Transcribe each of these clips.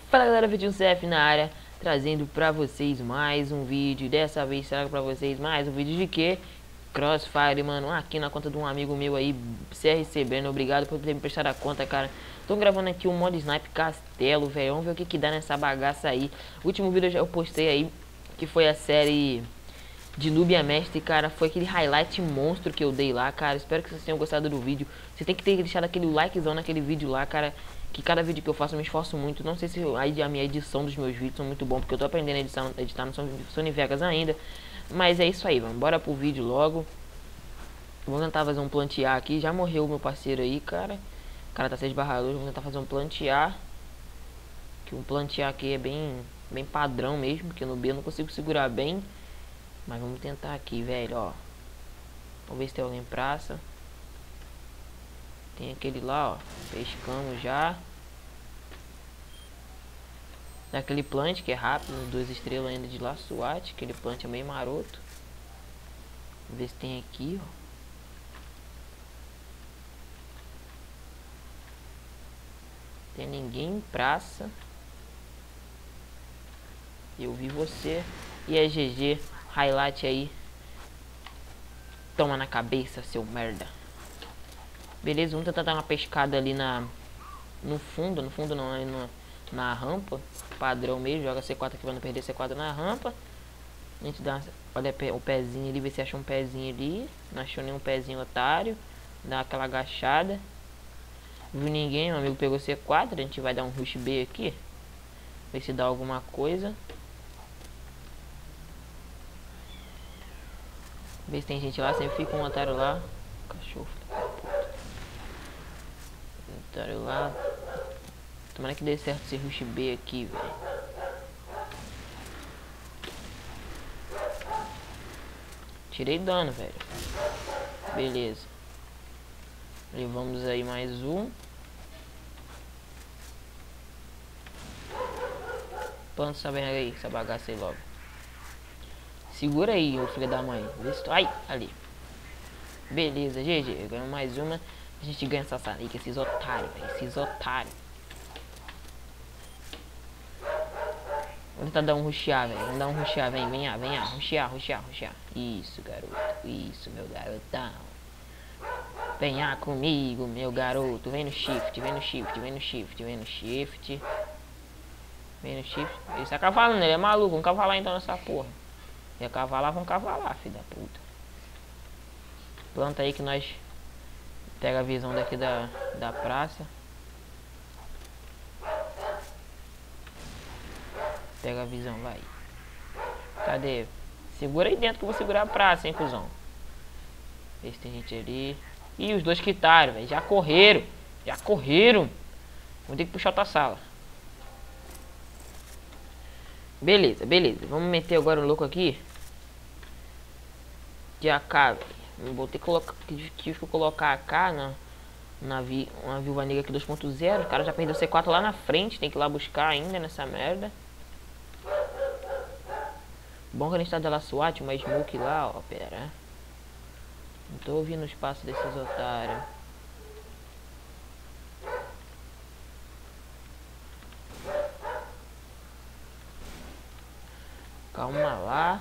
Fala galera, Vitinho CF na área, trazendo pra vocês mais um vídeo. Dessa vez trago pra vocês mais um vídeo de que? Crossfire, mano, aqui na conta de um amigo meu aí, CRC Breno. Obrigado por ter me prestado a conta, cara. Tô gravando aqui um modo Snipe Castelo, velho. Vamos ver o que que dá nessa bagaça aí. O último vídeo eu postei aí, que foi a série de Nubia Mestre, cara. Foi aquele highlight monstro que eu dei lá, cara. Espero que vocês tenham gostado do vídeo. Você tem que ter deixado aquele likezão naquele vídeo lá, cara. Que cada vídeo que eu faço eu me esforço muito. Não sei se a minha edição dos meus vídeos são muito bom, porque eu tô aprendendo a editar no Sony Vegas ainda. Mas é isso aí, vamos bora pro vídeo logo. Vou tentar fazer um plantear aqui. Já morreu o meu parceiro aí, cara. O cara tá 6/2. Vou tentar fazer um plantear. Que um plantear aqui é bem padrão mesmo, porque no B eu não consigo segurar bem. Mas vamos tentar aqui, velho, ó. Vamos ver se tem alguém em praça. Tem aquele lá, ó. Pescamos já. Daquele plant que é rápido, 2 estrelas ainda de lá, SWAT. Aquele plant é meio maroto. Vamos ver se tem aqui, ó. Tem ninguém em praça. Eu vi você. E é GG. Highlight aí. Toma na cabeça, seu merda. Beleza, vamos tentar dar uma pescada ali no fundo não, aí na rampa. Padrão mesmo, joga C4 aqui pra não perder C4 na rampa. A gente dá, olha o pezinho ali, vê se acha um pezinho ali. Não achou nenhum pezinho, otário. Dá aquela agachada. Viu ninguém, meu amigo pegou C4. A gente vai dar um rush B aqui. Ver se dá alguma coisa. Ver se tem gente lá, sempre fica um otário lá. Cachorro. Otário lá. Tomara que dê certo esse rush B aqui, velho. Tirei dano, velho. Beleza. Levamos aí mais um. Planta essa merda aí, essa bagaça aí logo. Segura aí, ô filho da mãe. Vê se tu... Ai, ali. Beleza, GG. Ganhamos mais uma. A gente ganha essa saída, esses otários, velho. Esses otários. Vamos tentar dar um rushear, velho. Vamos dar um rushear, vem, vem, rushear. Isso, garoto. Isso, meu garotão. Venha comigo, meu garoto. Vem no shift. Ele está cavalando, ele é maluco. Vamos cavalar então nessa porra. Ia cavalar, vamos cavalar, filho da puta. Planta aí que nós pega a visão daqui da praça. Pega a visão, vai. Cadê? Segura aí dentro que eu vou segurar a praça, hein, cuzão. Vê se tem gente ali. Ih, os dois quitaram, velho. Já correram. Vou ter que puxar outra sala. Beleza. Vamos meter agora o louco aqui. De AK, velho. Vou ter que colocar AK uma viúva negra aqui 2.0. O cara já perdeu C4 lá na frente. Tem que ir lá buscar ainda nessa merda. Bom que a gente tá dela SWAT, uma smoke lá, ó. Pera. Não tô ouvindo os passos desses otários. Calma lá.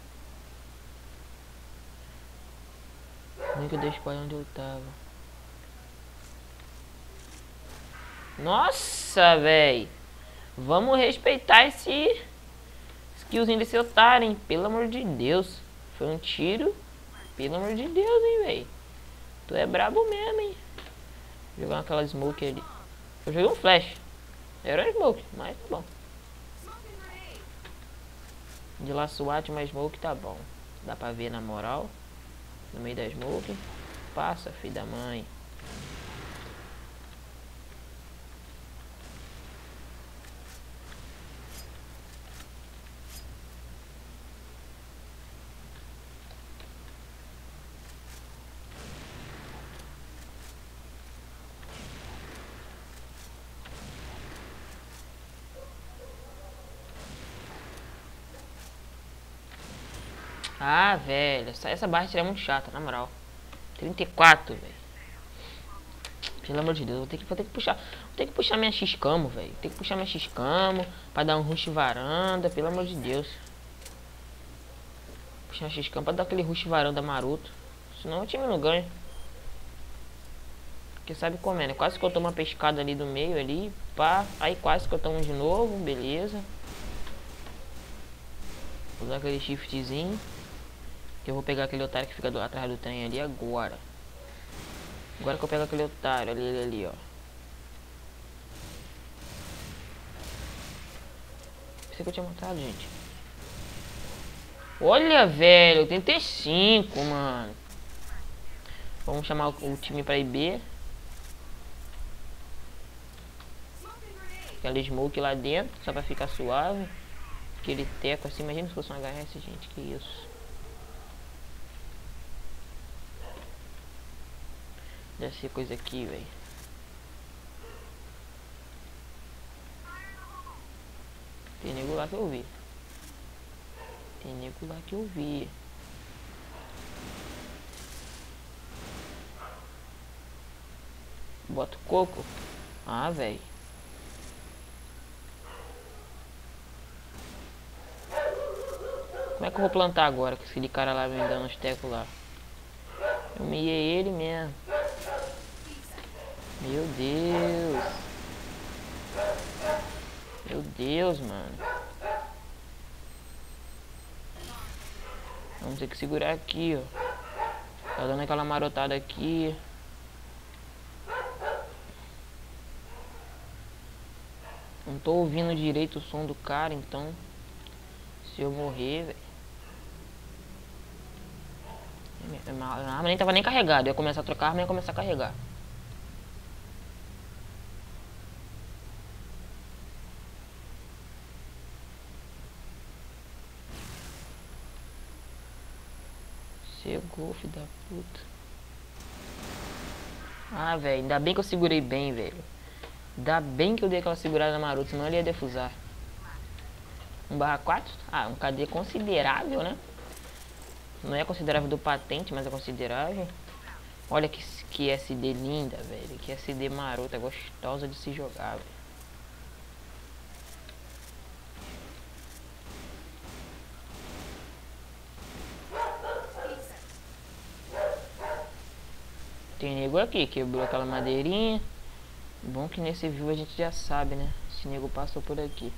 Nem que eu dei spoiler onde eu tava. Nossa, velho. Vamos respeitar esse skillzinho desse otário, hein? Pelo amor de Deus. Foi um tiro. Pelo amor de Deus, hein, velho. Tu é brabo mesmo, hein. Vou jogar aquela smoke ali. Eu joguei um flash. Era um smoke, mas tá bom. De lá SWAT, mais smoke tá bom. Dá pra ver na moral. No meio da smoke. Passa, filho da mãe. Ah, velho, essa barra é muito chata, na moral. 34, velho. Pelo amor de Deus, vou ter que puxar. Vou ter que puxar minha X-Camo, velho. Tem que puxar minha X-Camo pra dar um rush varanda, pelo amor de Deus. Puxar a X-Camo pra dar aquele rush varanda maroto. Senão o time não ganha. Porque sabe como é, né? Quase que eu tomo uma pescada ali do meio ali, pá. Aí quase que eu tomo de novo, beleza. Vou dar aquele shiftzinho. Que eu vou pegar aquele otário que fica atrás do trem ali agora. Agora que eu pego aquele otário ali, ó. Pensei que eu tinha matado, gente. Olha, velho, 85, mano. Vamos chamar o time pra IB. Aquela smoke lá dentro, só pra ficar suave. Aquele teco assim, imagina se fosse um HS, gente, que isso. Deve ser coisa aqui, velho. Tem nego lá que eu vi. Tem nego lá que eu vi. Bota o coco. Ah, velho. Como é que eu vou plantar agora com aquele cara lá me dando os tecos lá? Eu humilhei ele mesmo. Meu Deus. Meu Deus, mano. Vamos ter que segurar aqui, ó. Tá dando aquela marotada aqui. Não tô ouvindo direito o som do cara, então. Se eu morrer, velho. A arma nem tava nem carregada. Eu ia começar a trocar a arma e ia começar a carregar. Chegou, filho da puta. Ah, velho. Ainda bem que eu segurei bem, velho. Ainda bem que eu dei aquela segurada maroto, senão ele ia defusar. 1/4? Ah, um KD considerável, né? Não é considerável do patente, mas é considerável. Olha que SD linda, velho. Que SD marota, gostosa de se jogar, velho. Tem nego aqui, quebrou aquela madeirinha. Bom que nesse view a gente já sabe, né? Esse nego passou por aqui.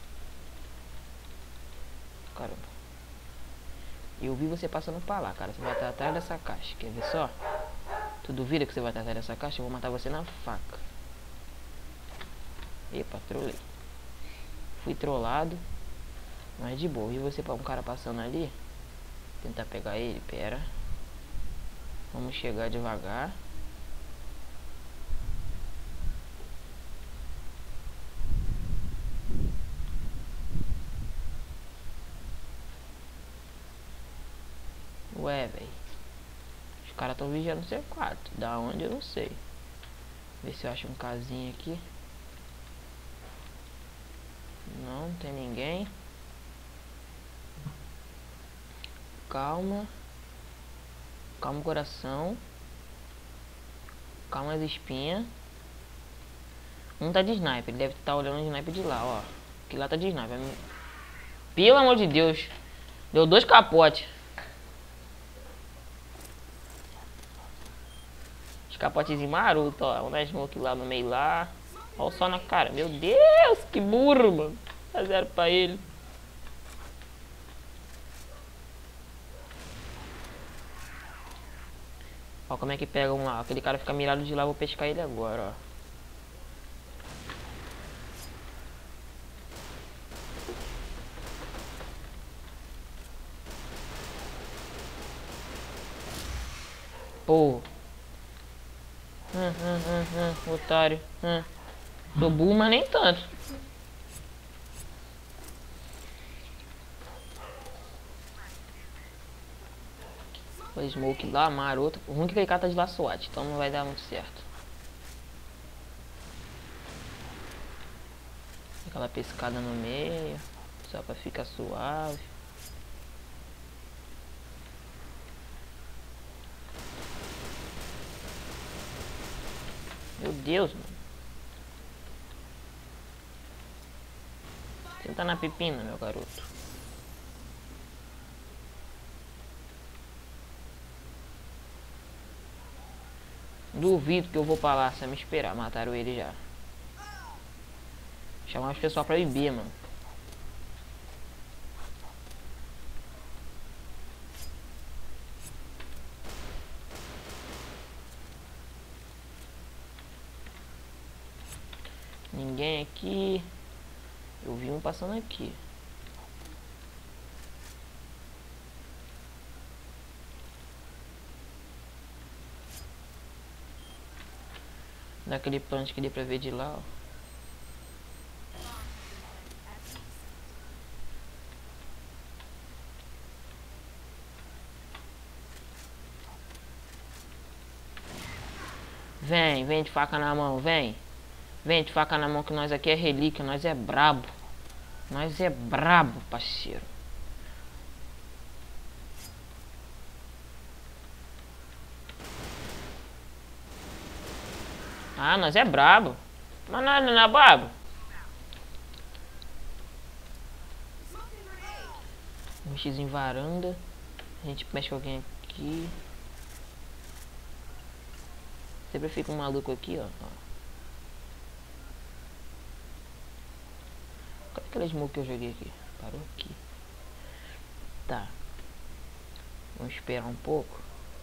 Caramba. Eu vi você passando pra lá, cara. Você vai estar atrás dessa caixa. Quer ver só? Tu duvida que você vai estar atrás dessa caixa? Eu vou matar você na faca. Epa, trolei. Fui trollado. Mas de boa. E você, um cara passando ali? Tentar pegar ele? Pera. Vamos chegar devagar. Ué, velho. Os caras estão vigiando o C4. Da onde eu não sei. Ver se eu acho um casinho aqui. Não tem ninguém. Calma. Calma o coração. Calma as espinhas. Um tá de sniper. Ele deve estar olhando o sniper de lá, ó. Que lá tá de sniper. Pelo amor de Deus. Deu 2 capotes. Os capotezinhos maroto, ó. Um na smoke lá no meio lá. Ó o sol na cara. Meu Deus, que burro, mano. Dá 0 pra ele. Ó como é que pega um lá. Aquele cara fica mirado de lá, eu vou pescar ele agora, ó. Pô. Otário. Sou burro, mas nem tanto. O smoke lá, maroto. O ruim que aquele cara tá de lá SWAT, então não vai dar muito certo. Aquela pescada no meio, só pra ficar suave. Meu Deus, mano. Senta na pepina, meu garoto. Duvido que eu vou pra lá sem me esperar. Mataram ele já. Chamar os pessoal pra beber, mano. Ninguém aqui. Eu vi um passando aqui. Daquele punch que deu pra ver de lá, ó. Vem de faca na mão, vem. Vem de faca na mão que nós aqui é relíquia, nós é brabo. Nós é brabo, parceiro. Ah, nós é brabo. Mas nós não é brabo. Um X em varanda. A gente mexe com alguém aqui. Sempre fica um maluco aqui, ó. Cadê aquele smoke que eu joguei aqui? Parou aqui. Tá. Vamos esperar um pouco.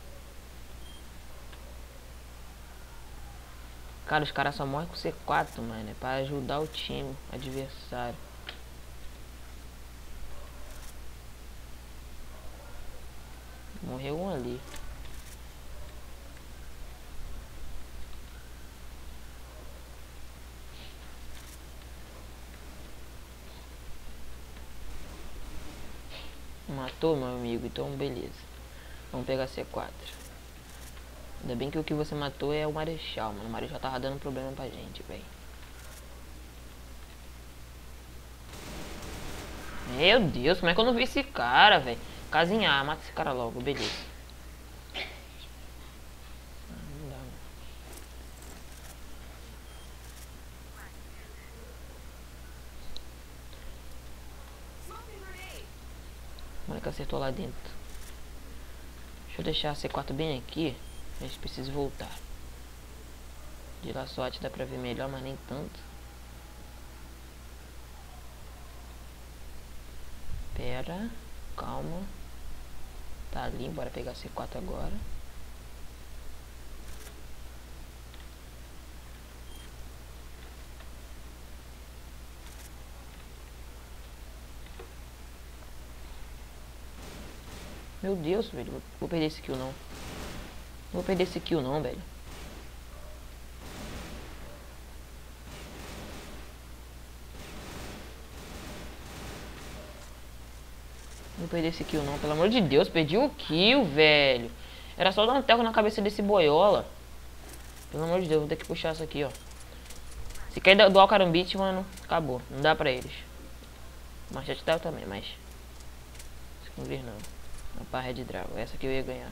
Cara, os caras só morrem com C4, mano. É pra ajudar o time adversário. Morreu um ali. Matou, meu amigo. Então, beleza. Vamos pegar C4. Ainda bem que o que você matou é o Marechal, mano. O Marechal tava dando problema pra gente, velho. Meu Deus, como é que eu não vi esse cara, velho? Casinhar, mata esse cara logo, beleza. Não dá, mano. O moleque acertou lá dentro. Deixa eu deixar a C4 bem aqui. A gente precisa voltar. De lá sorte dá pra ver melhor, mas nem tanto. Pera, calma. Tá ali, bora pegar C4 agora. Meu Deus, velho, vou perder esse kill não. Vou perder esse kill não, velho. Não perder esse kill não, pelo amor de Deus, perdi o kill, velho. Era só dar um teco na cabeça desse boiola. Pelo amor de Deus, vou ter que puxar isso aqui, ó. Se cair do Alcarambit, mano, acabou. Não dá pra eles. Machete dá também, mas... se convir não. Uma pá Red Dragon, essa aqui eu ia ganhar.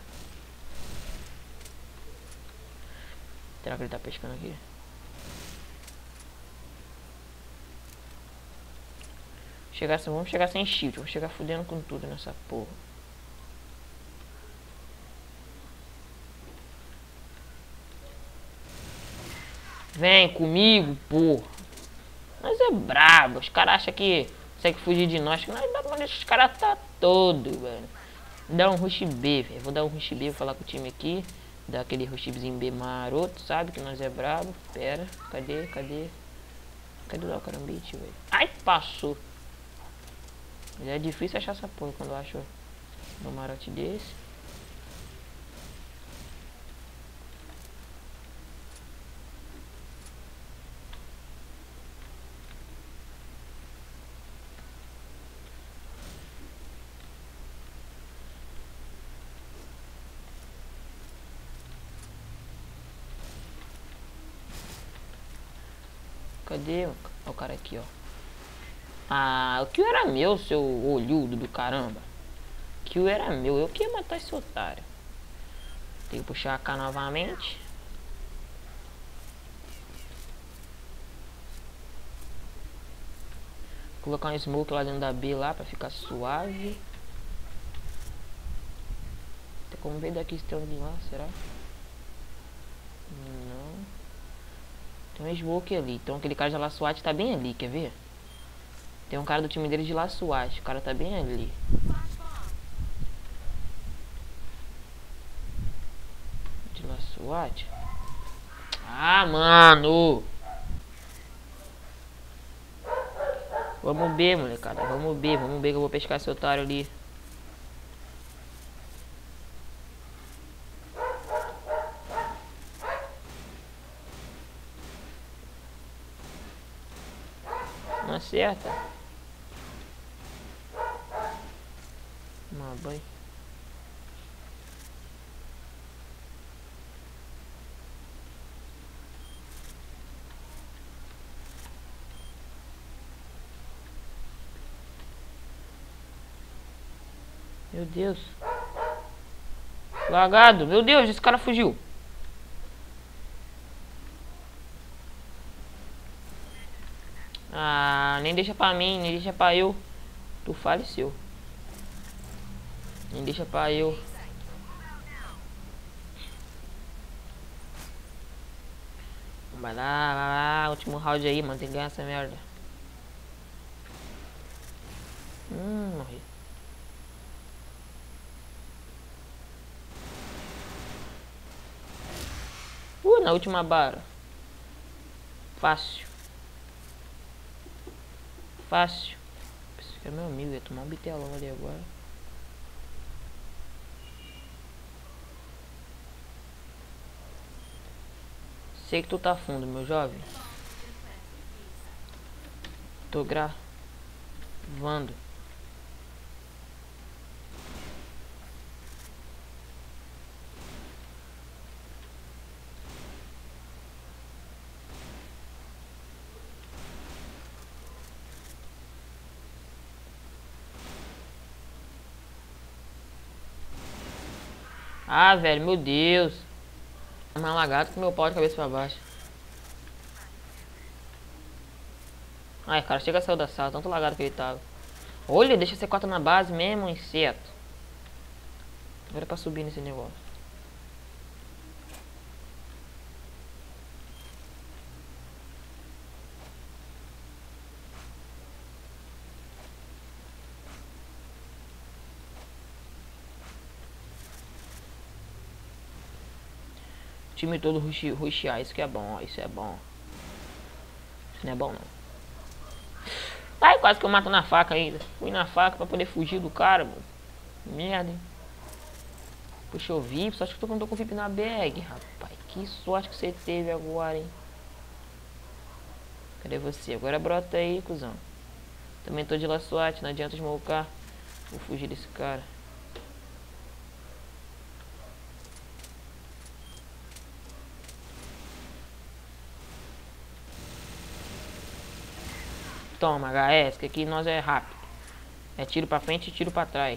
Será que ele tá pescando aqui? Vamos chegar sem shield, vamos chegar fudendo com tudo nessa porra. Vem comigo, porra. Nós é brabo, os caras acham que consegue fugir de nós, que nós dá pra deixar os caras tá todo, velho. Dá um rush B, velho. Vou dar um rush B, vou falar com o time aqui. Dar aquele rushzinho B maroto, sabe? Que nós é brabo. Pera, cadê? Cadê o Alcarambit, velho? Ai, passou. Mas é difícil achar essa porra quando eu acho um marote desse. Cadê o cara aqui, ó? Ah, o kill era meu, seu olhudo do caramba. O kill era meu, eu que ia matar esse otário. Tem que puxar a K novamente. Colocar um smoke lá dentro da B lá pra ficar suave. Tem como ver daqui se tem alguém lá, será? Não. Tem um smoke ali. Então aquele cara de La SWAT tá bem ali, quer ver? Tem um cara do time dele de La SWAT. O cara tá bem ali. De La SWAT. Ah, mano! Vamos B, molecada. Vamos B que eu vou pescar esse otário ali. Não acerta. Uma banho. Meu Deus. Lagado. Meu Deus, esse cara fugiu. Ah, nem deixa pra mim, nem deixa pra eu. Tu faleceu. Nem deixa pra eu. Vai lá, último round aí, mano. Tem que ganhar essa merda. Morri. Na última barra. Fácil. Fácil. Esse aqui é meu amigo, ia tomar um bitelão ali agora. Sei que tu tá fundo, meu jovem. Tô gravando. Ah, velho, meu Deus. Mais lagado com meu pau de cabeça pra baixo. Ai, cara, chega a sair da sala, tanto lagado que ele tava. Olha, deixa C4 na base mesmo, inseto. Agora é pra subir nesse negócio. O time todo rushear, isso que é bom, ó, isso é bom. Isso não é bom não. Ai, quase que eu mato na faca ainda. Fui na faca pra poder fugir do cara, mano. Merda, hein. Puxa, eu vi, só acho que eu tô com VIP na bag, rapaz. Que sorte que você teve agora, hein. Cadê você? Agora brota aí, cuzão. Também tô de La SWAT, não adianta smocar. Vou fugir desse cara. Toma, HS, que aqui nós é rápido. É tiro pra frente e tiro pra trás.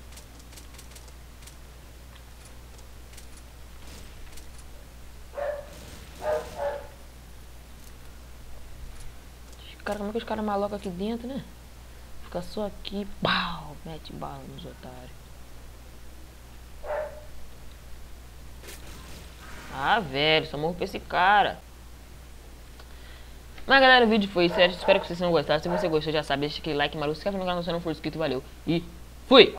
Cara, como é que os caras malocam aqui dentro, né? Fica só aqui, pau, mete bala nos otários. Ah, velho, só morro pra esse cara. Mas galera, o vídeo foi isso. Espero que vocês tenham gostado. Se você gostou, já sabe, deixa aquele like maluco. Se inscreve no canal se não for inscrito, valeu. E fui!